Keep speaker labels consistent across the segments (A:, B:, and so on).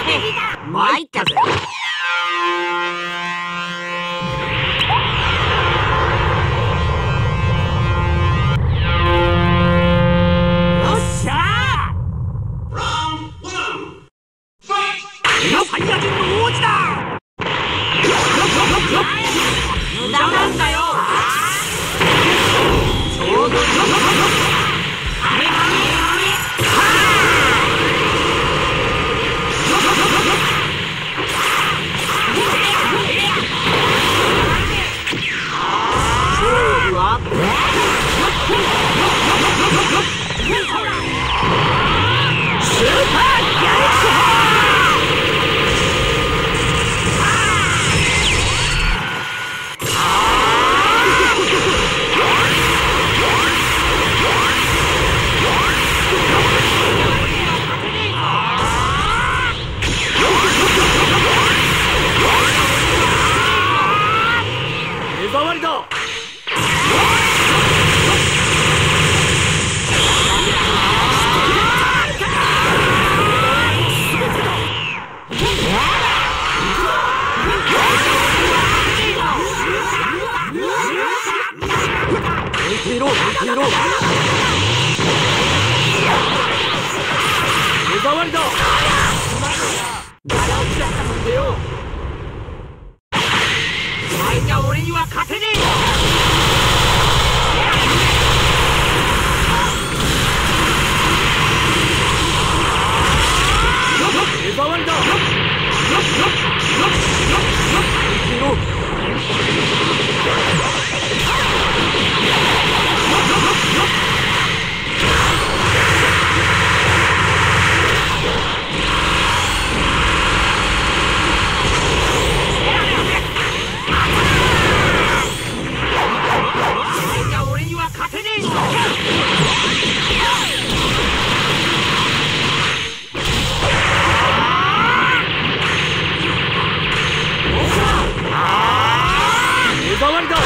A: 参ったぜ。サイヤ人の王子だ。無駄なんだよ。ちょうどいい。勝負はスーパーギャレック砲。目障りだ。見てろ、見てろ。目障りだ。ガラ落ちだったもんでよ。お前じゃ俺には勝てねえ。目障りだ。見てろ。俺には勝てねえ。目障りだ。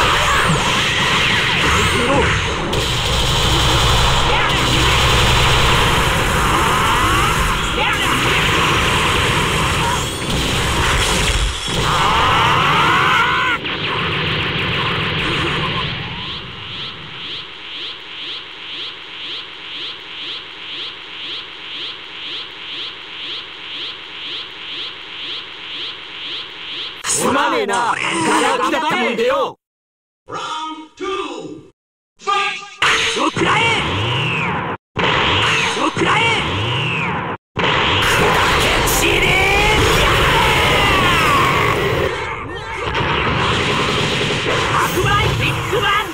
A: すまねえな。ガラ空きだったもんでよ。そくらえ。そくらえ。死ね。白米ビッグバン。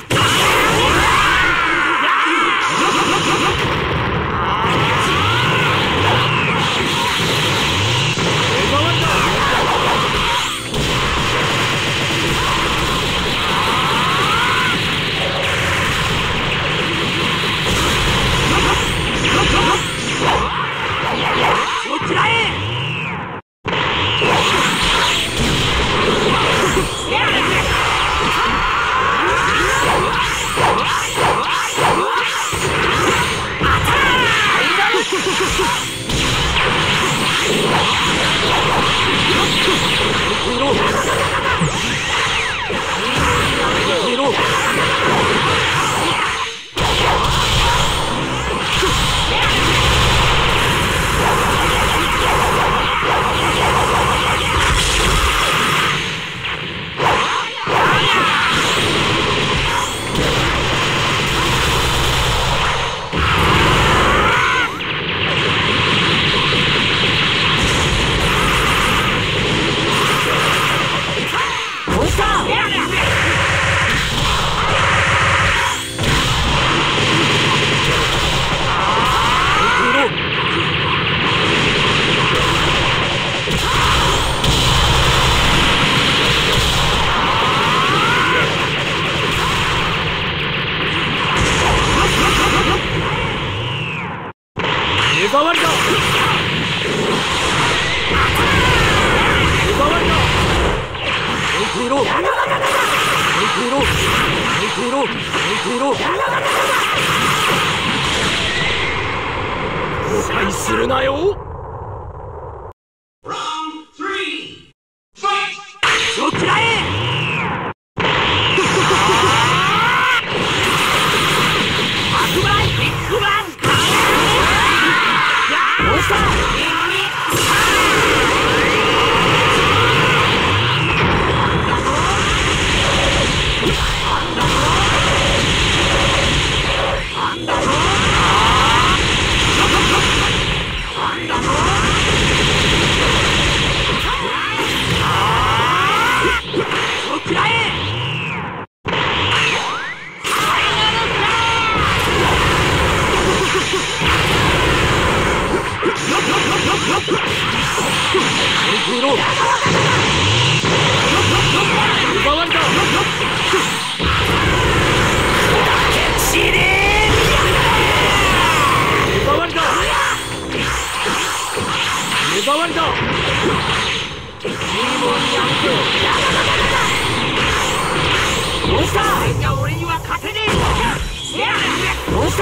A: そくらえ。目障りだ。目障りだ。置いていろ。置いていろ。置いていろ。置いていろ。誤解するなよ。 デーモンヤング。どうした。じゃ俺には勝てねえ。どうした。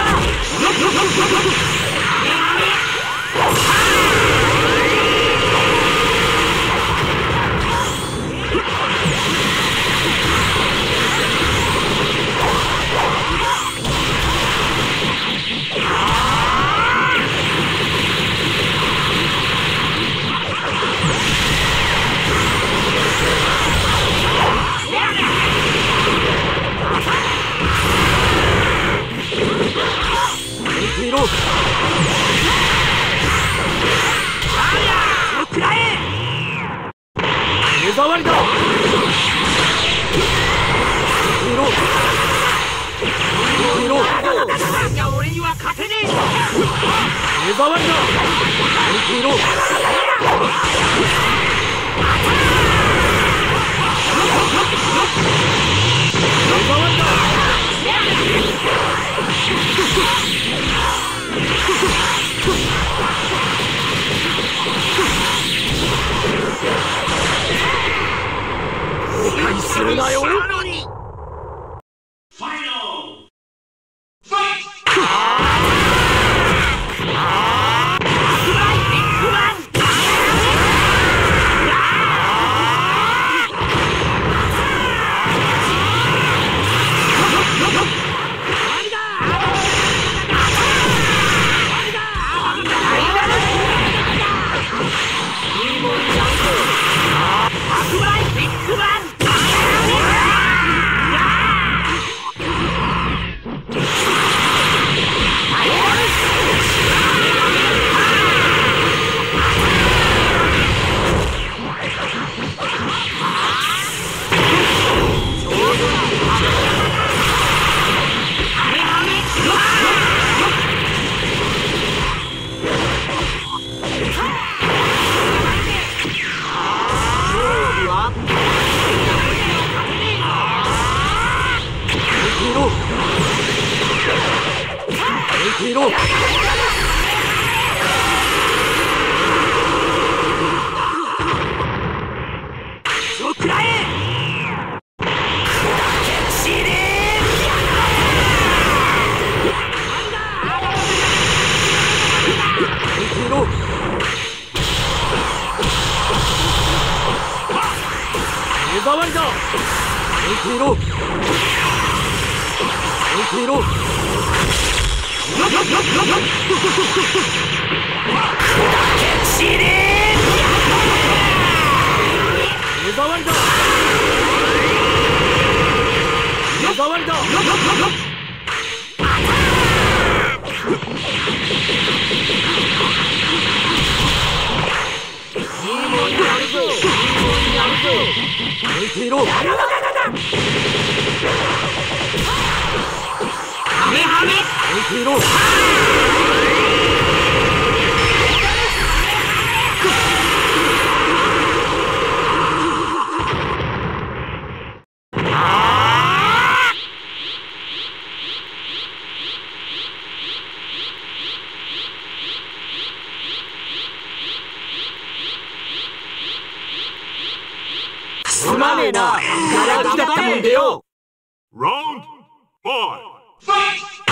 A: 目障りだ。じゃ俺には勝てねえ。目障りだ。するなよ。目障りだ。置いていろ。置いていろ。死ね。目障りだ。目障りだ。置いていろ。はめはめ。置いていろ。すまねえな。ガラクだったもんでよ。
B: ラウンド5。ファイト。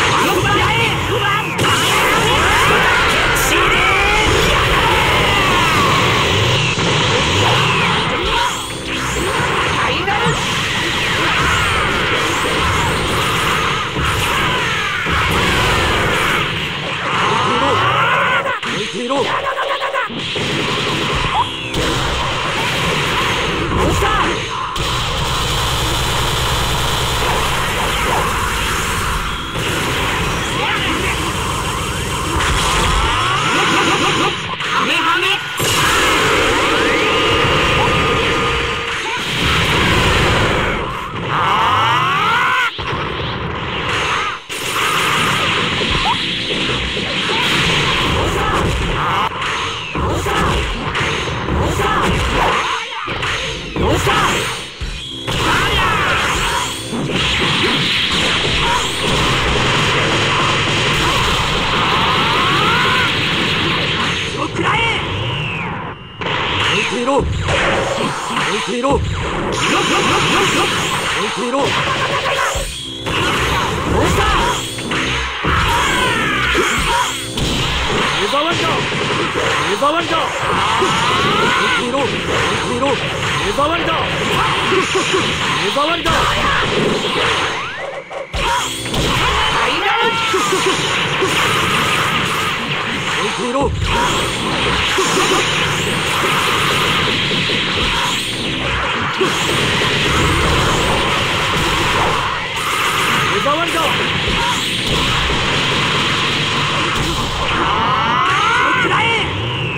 A: いていろ置いていろ置いていろどうした目障りだ目障りだ置いていろ置いていろ目障りだ目障りだ置いていろ目障りだ食らえ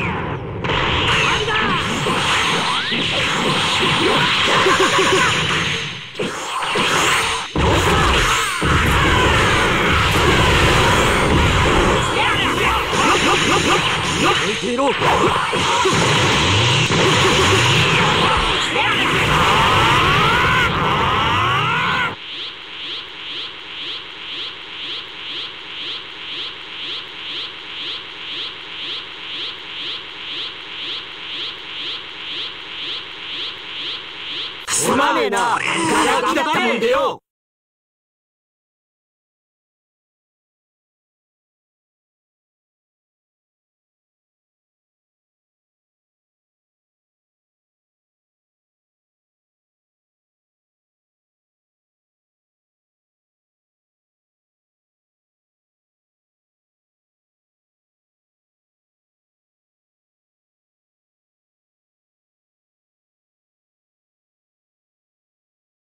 A: 置いていろすまねえなガラクだったもんでよ